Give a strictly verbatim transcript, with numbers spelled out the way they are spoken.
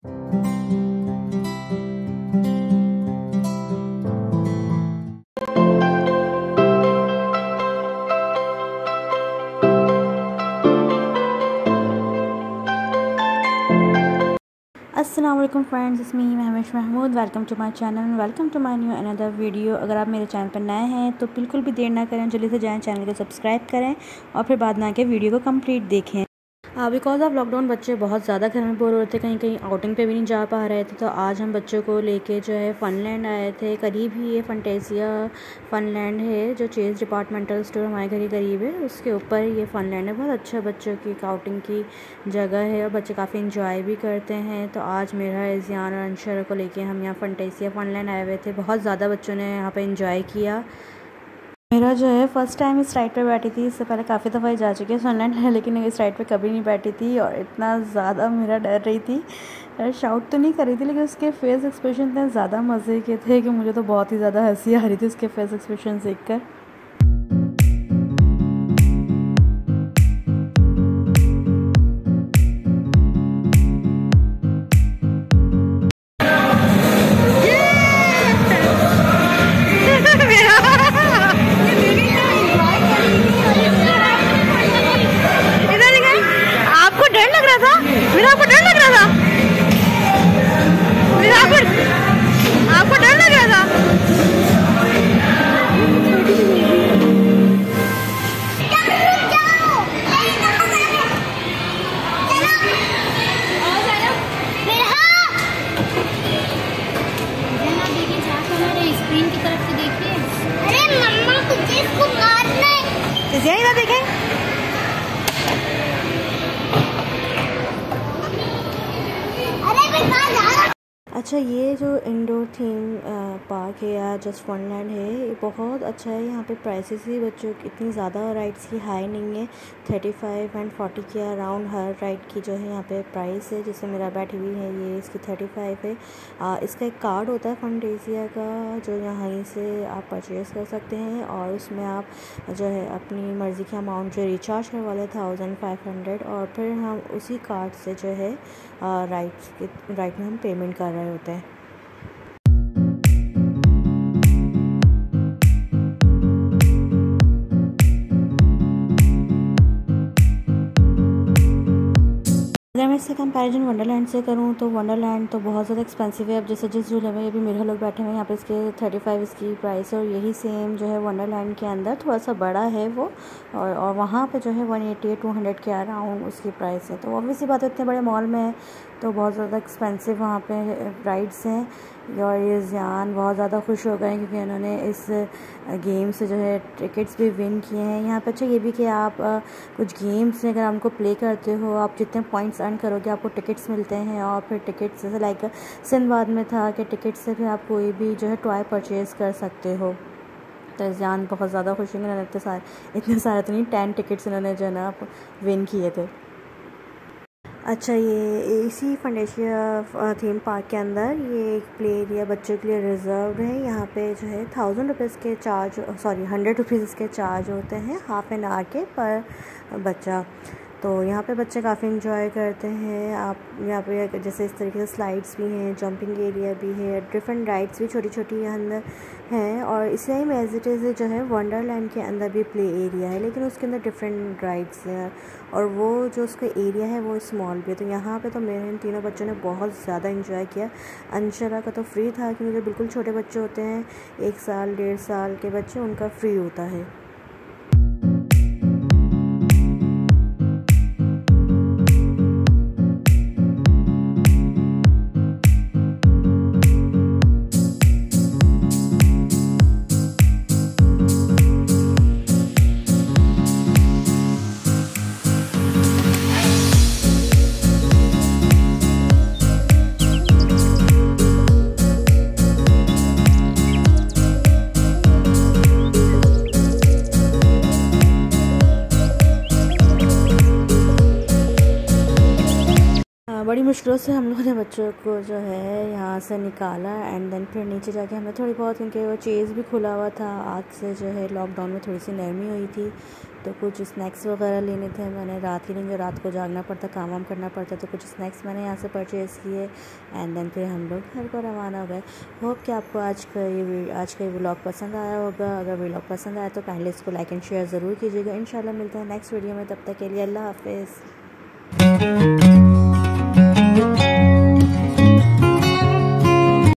अस्सलाम वालेकुम friends, is me Mahmesh Mahmood. Welcome to my channel, welcome to my new another video. अगर आप मेरे चैनल पर नए हैं तो बिल्कुल भी देर ना करें, जल्दी से जाएं, चैनल को सब्सक्राइब करें और फिर बाद में आके वीडियो को कंप्लीट देखें। बिकॉज ऑफ लॉकडाउन बच्चे बहुत ज़्यादा घर में बोर हो रहे थे, कहीं कहीं आउटिंग पे भी नहीं जा पा रहे थे। तो आज हम बच्चों को लेके जो है फनलैंड आए थे। करीब ही ये फंटेसिया फनलैंड है, जो चेज़ डिपार्टमेंटल स्टोर हमारे घर के करीब है, उसके ऊपर ये फनलैंड है। बहुत अच्छा बच्चों की आउटिंग की जगह है और बच्चे काफ़ी इंजॉय भी करते हैं। तो आज मेरा इज़ियान और अंशर को लेके हम यहाँ फंटेसिया फनलैंड आए हुए थे। बहुत ज़्यादा बच्चों ने यहाँ पर इंजॉय किया। मेरा जो है फ़र्स्ट टाइम इस राइड पे बैठी थी। इससे पहले काफ़ी दफ़ा जा चुकी है फनलैंड है, लेकिन इस राइड पे कभी नहीं बैठी थी और इतना ज़्यादा मेरा डर रही थी। शाउट तो नहीं कर रही थी, लेकिन उसके फेस एक्सप्रेशन इतने ज़्यादा मज़े के थे कि मुझे तो बहुत ही ज़्यादा हंसी आ रही थी उसके फेस एक्सप्रेशन देख कर। आपको डर लग रहा था? स्क्रीन की तरफ से देखिए। अरे मम्मा मुझे इसको काटना है। यही ना देखें। अच्छा, ये जो इंडोर थीम पार्क है या जस्ट फनलैंड है, ये बहुत अच्छा है। यहाँ पे प्राइसेस भी बच्चों की इतनी ज़्यादा राइड्स की हाई नहीं है। थर्टी फाइव एंड फोर्टी के अराउंड हर राइड की जो है यहाँ पे प्राइस है। जैसे मेरा बैठी हुई है ये, इसकी थर्टी फाइव है। आ, इसका एक कार्ड होता है फंटेसिया का, जो यहाँ से आप परचेज़ कर सकते हैं और उसमें आप जो है अपनी मर्ज़ी के अमाउंट जो रिचार्ज करवा लें थाउजेंड फाइव हंड्रेड और फिर हम उसी कार्ड से जो है राइड्स के राइड में हम पेमेंट कर रहे होते हैं। अगर मैं इससे कंपैरिजन वंडरलैंड से करूँ तो वंडरलैंड तो बहुत ज़्यादा एक्सपेंसिव है। अब जैसे जिस झूले में अभी मेरे लोग बैठे हुए हैं यहाँ पे, इसके थर्टी फाइव इसकी प्राइस है और यही सेम जो है वंडरलैंड के अंदर थोड़ा सा बड़ा है वो, और और वहाँ पे जो है वन एटी टू हंड्रेड के अराउंड उसकी प्राइस है। तो ऑब्वियसली बात है, इतने बड़े मॉल में है तो बहुत ज़्यादा एक्सपेंसिव वहाँ पे राइड्स हैं। और ये ज़ियान बहुत ज़्यादा खुश हो गए हैं क्योंकि उन्होंने इस गेम से जो है टिकट्स भी विन किए हैं। यहाँ पे अच्छा ये भी कि आप आ, कुछ गेम्स में अगर आपको प्ले करते हो, आप जितने पॉइंट्स अर्न करोगे आपको टिकट्स मिलते हैं। और फिर टिकट्स जैसे लाइक सिंदबाद में था कि टिकट से फिर आप कोई भी जो है टॉय परचेज़ कर सकते हो। तो ज़ियान बहुत ज़्यादा खुश होंगे। इतने सारे इतने सारे तो नहीं, टेन टिकट्स इन्होंने जो है ना विन किए थे। अच्छा, ये इसी फंटेसिया थीम पार्क के अंदर ये एक प्ले एरिया बच्चों के लिए रिजर्व है। यहाँ पे जो है थाउजेंड रुपीज़ के चार्ज सॉरी हंड्रेड रुपीज़ के चार्ज होते हैं हाफ एन आवर के पर बच्चा। तो यहाँ पे बच्चे काफ़ी इंजॉय करते हैं। आप यहाँ पे जैसे इस तरीके से स्लाइड्स भी हैं, जंपिंग एरिया भी है, डिफरेंट राइड्स भी छोटी छोटी यहाँ अंदर हैं। और इसे ही एज इट इज़ जो है वंडरलैंड के अंदर भी प्ले एरिया है, लेकिन उसके अंदर डिफरेंट राइड्स हैं और वो जो उसका एरिया है वो स्मॉल भी है। तो यहाँ पे तो मेरे इन तीनों बच्चों ने बहुत ज़्यादा इंजॉय किया। अंशरा का तो फ्री था क्योंकि जो बिल्कुल छोटे बच्चे होते हैं, एक साल डेढ़ साल के बच्चे, उनका फ्री होता है। मुश्किलों से हम लोगों ने बच्चों को जो है यहाँ से निकाला एंड देन फिर नीचे जाके हमने थोड़ी बहुत, क्योंकि वो चीज़ भी खुला हुआ था, आज से जो है लॉकडाउन में थोड़ी सी नरमी हुई थी, तो कुछ स्नैक्स वगैरह लेने थे। मैंने रात ही नहीं, रात को जागना पड़ता, काम वाम करना पड़ता, तो कुछ स्नैक्स मैंने यहाँ से परचेज़ किए एंड देन फिर हम लोग घर को रवाना हो गए। होप कि आपको आज का ये आज का ये व्लॉग पसंद आया होगा। अगर व्लॉग पसंद आया तो काइंडली इसको लाइक एंड शेयर ज़रूर कीजिएगा। इंशाल्लाह मिलते हैं नेक्स्ट वीडियो में, तब तक के लिए अल्लाह हाफिज़।